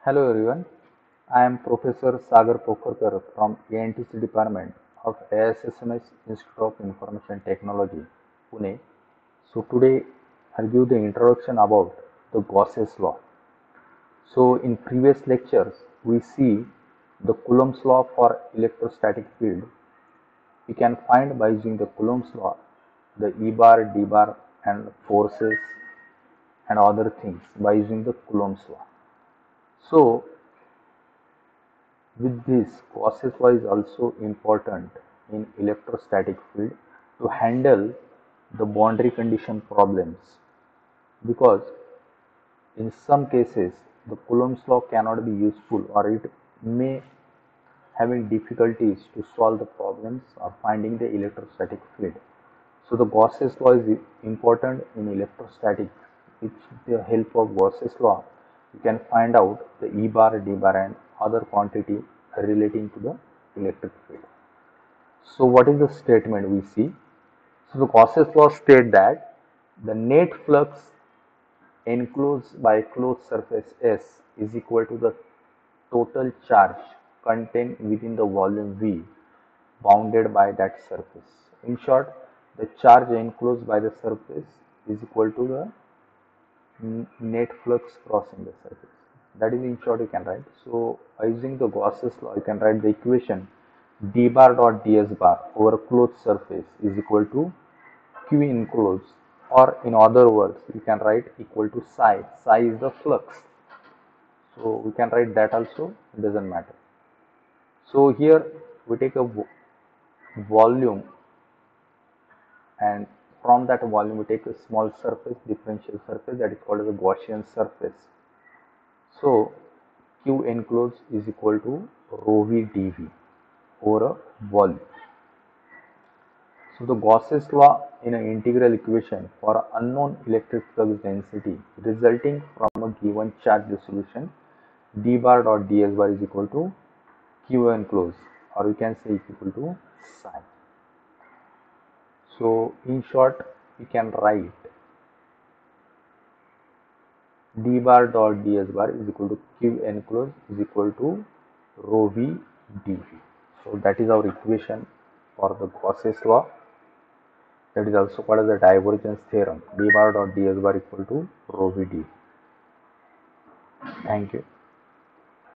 Hello everyone, I am Professor Sagar Pokharkar from ANTC Department of ASSMS Institute of Information Technology, Pune. So today I'll give the introduction about the Gauss's law. So in previous lectures we see the Coulomb's law for electrostatic field. We can find by using the Coulomb's law the E bar, D bar and forces and other things by using the Coulomb's law. So with this, Gauss's law is also important in electrostatic field to handle the boundary condition problems, because in some cases the Coulomb's law cannot be useful or it may having difficulties to solve the problems or finding the electrostatic field. So the Gauss's law is important in electrostatics. With the help of Gauss's law, you can find out the E bar, D bar and other quantity relating to the electric field. So what is the statement we see? So the Gauss's law states that the net flux enclosed by closed surface S is equal to the total charge contained within the volume V bounded by that surface. In short, the charge enclosed by the surface is equal to the net flux crossing the surface. That is in short you can write. So by using the Gauss's law you can write the equation d bar dot ds bar over closed surface is equal to q enclosed, or in other words you can write equal to psi. Psi is the flux. So we can write that also, it doesn't matter. So here we take a volume, and from that volume we take a small surface, differential surface, that is called as a Gaussian surface. So Q enclosed is equal to rho v dV over a volume. So the Gauss's law in an integral equation for unknown electric flux density resulting from a given charge distribution, d bar dot ds bar is equal to Q enclosed, or you can say it's equal to psi. So in short we can write d bar dot ds bar is equal to Q enclosed is equal to rho v dV. So that is our equation for the Gauss's law. That is also called as the divergence theorem. D bar dot ds bar equal to rho v dV. Thank you.